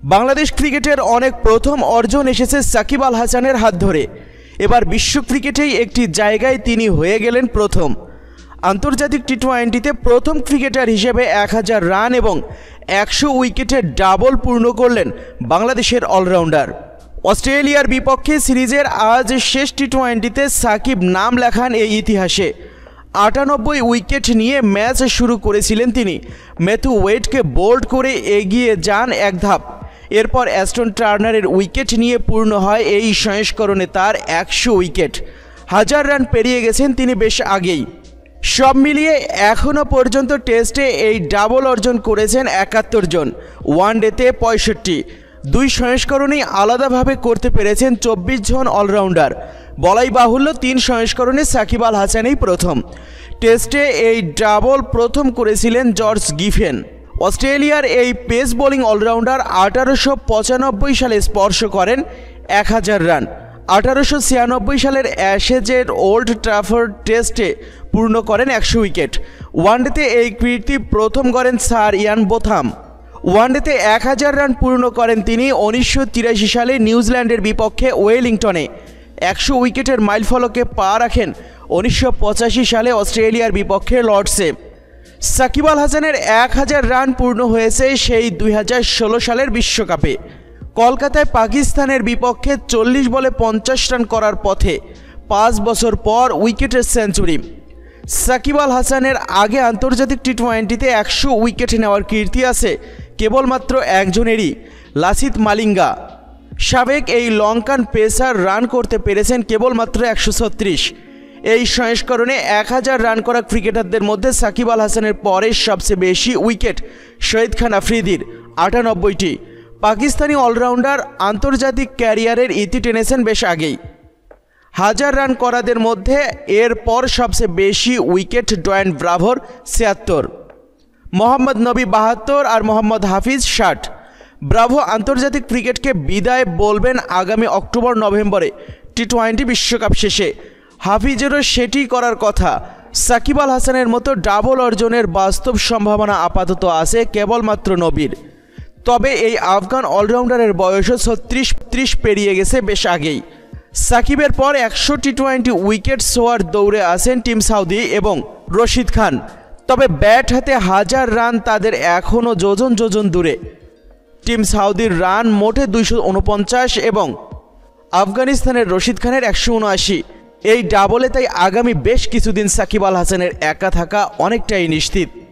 বাংলাদেশ ক্রিকেটের অনেক প্রথম অর্জন এসেছে সাকিব আল হাসানের হাত ধরে। এবার বিশ্ব ক্রিকেটেই একটি জায়গায় তিনি হয়ে গেলেন প্রথম। আন্তর্জাতিক টি-20তে প্রথম ক্রিকেটার হিসেবে 1000 রান এবং 100 উইকেটের ডাবল পূর্ণ করলেন বাংলাদেশের অলরাউন্ডার। অস্ট্রেলিয়ার বিপক্ষে সিরিজের আজ শেষ টি-20তে সাকিব নাম লেখান এই ইতিহাসে। 98 উইকেট নিয়ে ম্যাচ শুরু করেছিলেন তিনি। ম্যাথু ওয়েডকে বোল্ড করে এগিয়ে যান এক ধাপ। এরপর অ্যাস্টন টার্নারের উইকেট নিয়ে পূর্ণ হয় এই সংস্করণে তার 100 উইকেট। 1000 রান পেরিয়ে গেছেন তিনি বেশ আগেই। সব মিলিয়ে এখনও পর্যন্ত টেস্টে এই ডাবল অর্জন করেছেন 71 জন, ওয়ানডেতে 65। দুই সংস্করণেই আলাদাভাবে করতে পেরেছেন 24 জন অলরাউন্ডার। বলাই বাহুল্য 3 সংস্করণে সাকিব আল হাসানই প্রথম। টেস্টে এই ডাবল প্রথম করেছিলেন জর্জ গিফেন। অস্ট্রেলিয়ার এই পেস বোলিং অলরাউন্ডার 1895 সালে স্পর্শ করেন 1000 রান। 1896 সালের অ্যাশেজের ওল্ড ট্রাফোর্ড টেস্টে পূর্ণ করেন 100 উইকেট। ওয়ানডেতে এই কীর্তি প্রথম করেন স্যার ইয়ান বোথাম। ওয়ানডেতে 1000 রান পূর্ণ করেন তিনি 1983 সালে নিউজিল্যান্ডের বিপক্ষে ওয়েলিংটনে। 100 উইকেটের মাইলফলকে পা রাখেন 1985 সালে অস্ট্রেলিয়ার বিপক্ষে লর্ডসে। সাকিব আল হাসানের 1000 রান পূর্ণ হয়েছে সেই 2016 সালের বিশ্বকাপে। কলকাতায় পাকিস্তানের বিপক্ষে 40 বলে 50 রান করার পথে 5 বছর পর উইকেটের সেঞ্চুরি। সাকিব আল হাসানের আগে আন্তর্জাতিক টি-20তে 100 উইকেট নেওয়ার কীর্তি আছে কেবলমাত্র একজনেরই, লাসিথ মালিঙ্গা। সাবেক এই লঙ্কান পেসার রান করতে পেরেছেন কেবলমাত্র 136। এই সংস্করণে 1000 রান করা ক্রিকেটারদের মধ্যে সাকিব আল হাসানের পরে সবচেয়ে বেশি উইকেট শহীদ খান আফ্রিদির 98টি। পাকিস্তানি অলরাউন্ডার আন্তর্জাতিক ক্যারিয়ারের ইতি টেনেছেন বেশ আগেই। 1000 রান করাদের মধ্যে এরপর সবচেয়ে বেশি উইকেট ডোয়েন ব্রাভোর 76, মোহাম্মদ নবী 72 আর মোহাম্মদ হাফিজ 60। ব্রাভো আন্তর্জাতিক ক্রিকেটকে বিদায় বলবেন আগামী অক্টোবর-নভেম্বরে টি-20 বিশ্বকাপ শেষে। হাফিজেরও সেটি করার কথা। সাকিব আল হাসানের মতো ডাবল অর্জনের বাস্তব সম্ভাবনা আপাতত আছে কেবলমাত্র নবীর। তবে এই আফগান অলরাউন্ডারের বয়সও 36 পেরিয়ে গেছে বেশ আগেই। সাকিবের পর 100 টি-20 উইকেট ছোঁয়ার দৌড়ে আছেন টিম সাউদি এবং রশিদ খান। তবে ব্যাট হাতে 1000 রান তাদের এখনও যোজন যোজন দূরে। টিম সাউদির রান মোটে 249 এবং আফগানিস্তানের রশিদ খানের 179। এই ডাবলে তাই আগামী বেশ কিছুদিন সাকিব আল হাসানের একা থাকা অনেকটাই নিশ্চিত।